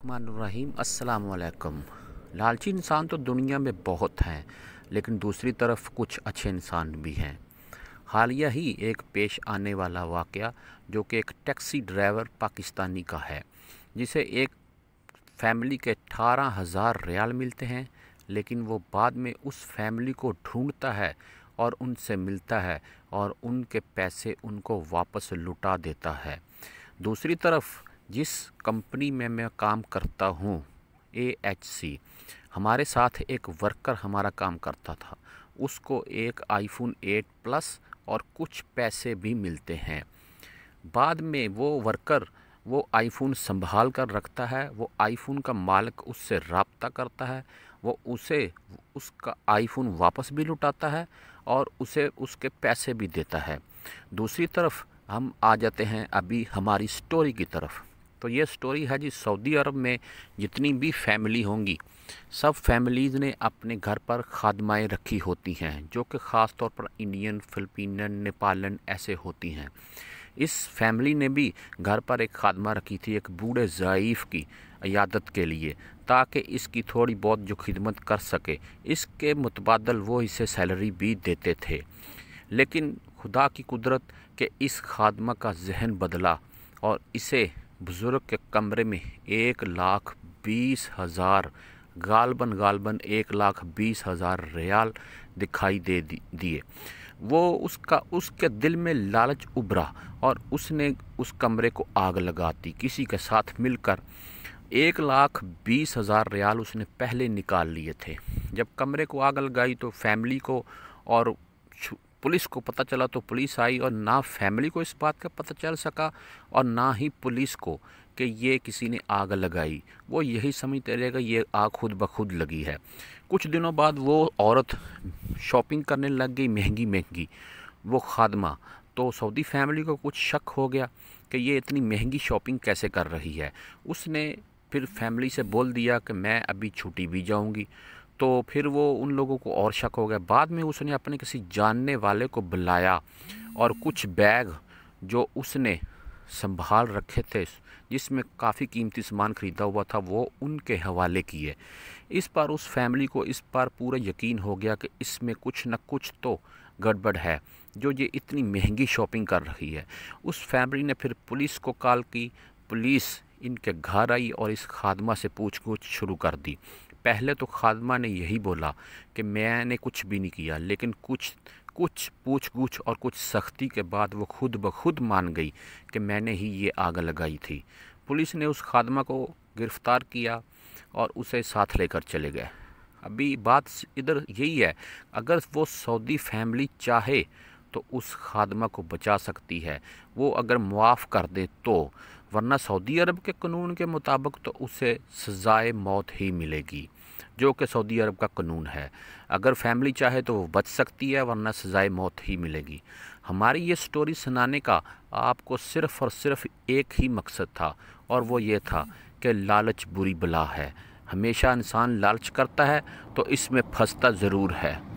रहीम अस्सलाम वालेकुम। लालची इंसान तो दुनिया में बहुत हैं, लेकिन दूसरी तरफ कुछ अच्छे इंसान भी हैं। हालिया ही एक पेश आने वाला वाक़या जो कि एक टैक्सी ड्राइवर पाकिस्तानी का है, जिसे एक फैमिली के 18,000 रियाल मिलते हैं, लेकिन वो बाद में उस फैमिली को ढूंढता है और उनसे मिलता है और उनके पैसे उनको वापस लुटा देता है। दूसरी तरफ जिस कंपनी में मैं काम करता हूँ, AHC, हमारे साथ एक वर्कर हमारा काम करता था। उसको एक iPhone 8 प्लस और कुछ पैसे भी मिलते हैं। बाद में वो वर्कर वो आईफोन संभाल कर रखता है। वो आईफोन का मालिक उससे राब्ता करता है, वो उसे उसका आईफोन वापस भी लुटाता है और उसे उसके पैसे भी देता है। दूसरी तरफ हम आ जाते हैं अभी हमारी स्टोरी की तरफ। तो ये स्टोरी है जी, सऊदी अरब में जितनी भी फैमिली होंगी, सब फैमिलीज़ ने अपने घर पर खादमाएँ रखी होती हैं, जो कि ख़ास तौर पर इंडियन, फिलिपिनन, नेपालन ऐसे होती हैं। इस फैमिली ने भी घर पर एक खादमा रखी थी, एक बूढ़े ज़ईफ़ की इयादत के लिए, ताकि इसकी थोड़ी बहुत जो खिदमत कर सके। इसके मुतबादल वो इसे सैलरी भी देते थे। लेकिन खुदा की कुदरत के इस खादमा का जहन बदला और इसे बुज़ुर्ग के कमरे में 1,20,000 गालबन 1,20,000 रियाल दिखाई दिए। वो उसके दिल में लालच उभरा और उसने उस कमरे को आग लगा दी। किसी के साथ मिलकर 1,20,000 रियाल उसने पहले निकाल लिए थे। जब कमरे को आग लगाई तो फैमिली को और पुलिस को पता चला, तो पुलिस आई और ना फैमिली को इस बात का पता चल सका और ना ही पुलिस को कि ये किसी ने आग लगाई। वो यही समझते रहेगा ये आग खुद ब खुद लगी है। कुछ दिनों बाद वो औरत शॉपिंग करने लग गई महंगी महंगी, वो खादमा। तो सऊदी फैमिली को कुछ शक हो गया कि ये इतनी महंगी शॉपिंग कैसे कर रही है। उसने फिर फैमिली से बोल दिया कि मैं अभी छुट्टी भी जाऊंगी। तो फिर वो उन लोगों को और शक हो गया। बाद में उसने अपने किसी जानने वाले को बुलाया और कुछ बैग जो उसने संभाल रखे थे, जिसमें काफ़ी कीमती सामान ख़रीदा हुआ था, वो उनके हवाले किए। इस पर उस फैमिली को इस पर पूरा यकीन हो गया कि इसमें कुछ न कुछ तो गड़बड़ है, जो ये इतनी महंगी शॉपिंग कर रही है। उस फैमिली ने फिर पुलिस को कॉल की। पुलिस इनके घर आई और इस खादमा से पूछगछ शुरू कर दी। पहले तो खादमा ने यही बोला कि मैंने कुछ भी नहीं किया, लेकिन कुछ पूछगछ और कुछ सख्ती के बाद वो खुद ब खुद मान गई कि मैंने ही ये आग लगाई थी। पुलिस ने उस खादमा को गिरफ़्तार किया और उसे साथ लेकर चले गए। अभी बात इधर यही है, अगर वो सऊदी फैमिली चाहे तो उस खादमा को बचा सकती है, वो अगर मुआफ़ कर दे तो, वरना सऊदी अरब के कानून के मुताबिक तो उसे सज़ाए मौत ही मिलेगी, जो कि सऊदी अरब का कानून है। अगर फैमिली चाहे तो वो बच सकती है, वरना सज़ाए मौत ही मिलेगी। हमारी ये स्टोरी सुनाने का आपको सिर्फ़ और सिर्फ एक ही मकसद था, और वो ये था कि लालच बुरी बला है। हमेशा इंसान लालच करता है तो इसमें फंसता ज़रूर है।